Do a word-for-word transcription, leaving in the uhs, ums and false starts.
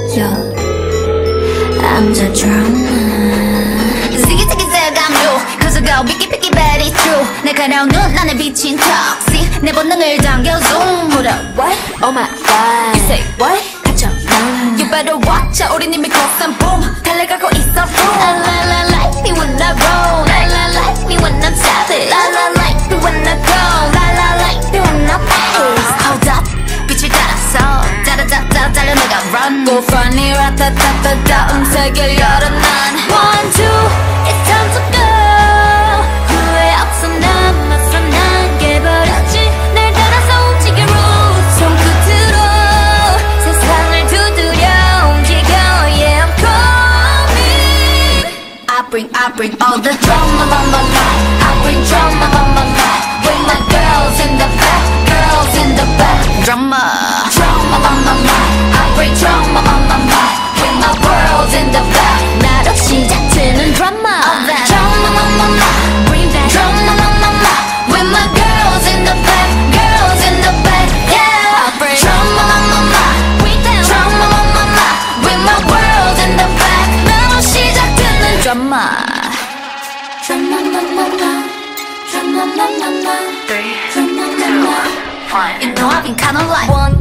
Yo, I'm the drama. Ziggy ziggy zag I'm you. Cause I go picky picky bad it's true. 내 가려운 눈 안에 비친 toxic. 내 본능을 당겨 zoom. Hold up, what? Oh my god. You say what? 갇혀. You better watch out. 우린 이미 cross boom. 달려가고 있어 boom. La la la like me when I roll. La la like me when I'm savage. La la like me when I go. La la like me when I pace. Hold up. 빛을 따라서 짜라짜라 달려 내가 run. Go funny 라따따따따 음색을 열어 난 One two it's time to go. 후회 없어 난 맞서 난 깨버렸지. 날 따라서 움직여 roots. 손끝으로 세상을 두드려 움직여. Yeah I'm coming. I bring I bring all the drama on my mind. I bring drama on my mind. With my girls in the back, girls in the back. Drama, drama on my mind. I bring drama on my mind. With my world in the back. 나로 시작되는 drama. All that drama on my mind. Bring that drama on my mind. With my girls in the back, girls in the back. Yeah, I bring drama on my mind. With that drama on my mind. With my world in the back. 나로 시작되는 drama. Drama on my mind. Drama on my mind. Three, two, one. You know I've been kinda like one.